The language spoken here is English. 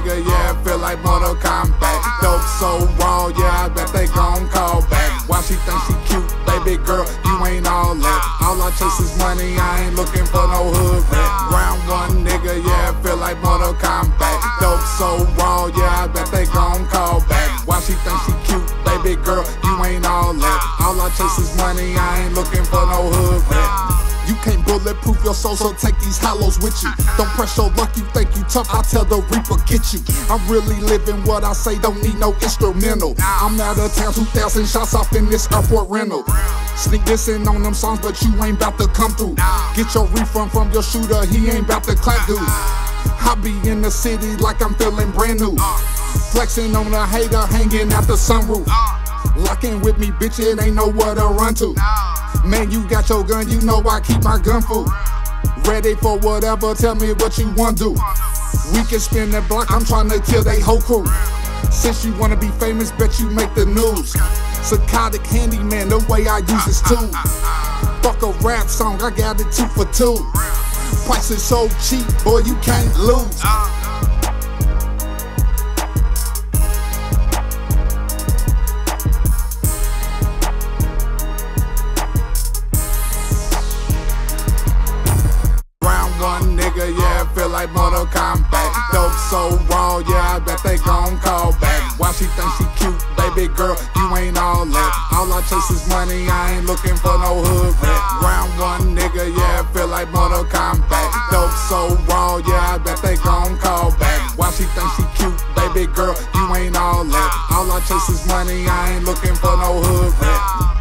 nigga, yeah, feel like Mortal Kombat. Dope so raw, yeah, I bet they gon' call back. Why she think she cute, baby girl, you ain't all that. All I chase is money, I ain't looking for no hood rat. Round one, nigga, yeah, feel like Mortal Kombat. Dope so raw, yeah, I bet they gon' call back. Why she think she cute, baby girl, you ain't all that. All I chase is money, I ain't looking for no hood rat. You can't bulletproof your soul, so take these hollows with you. Don't press your luck, you think you tough, I tell the reaper get you. I'm really living what I say, don't need no instrumental. I'm out of town, 2,000 shots off in this airport rental. Sneak dissing on them songs, but you ain't bout to come through. Get your refund from your shooter, he ain't bout to clap dude. I be in the city like I'm feeling brand new. Flexing on a hater, hanging out the sunroof. Locking with me, bitch, it ain't nowhere to run to. Man, you got your gun, you know I keep my gun full. Ready for whatever, tell me what you want to do. We can spin the block, I'm trying to kill they whole crew. Since you wanna be famous, bet you make the news. Psychotic handyman, the way I use this tool. Fuck a rap song, I got it 2 for 2. Price is so cheap, boy, you can't lose. Yeah, feel like Mortal Kombat. Dope so raw, yeah, I bet they gon' call back. Why she think she cute, baby girl, you ain't all that. All I chase is money, I ain't looking for no hood rat. Round one, nigga, yeah, feel like Mortal Kombat. Dope so raw, yeah, I bet they gon' call back. Why she think she cute, baby girl, you ain't all that. All I chase is money, I ain't looking for no hood rat.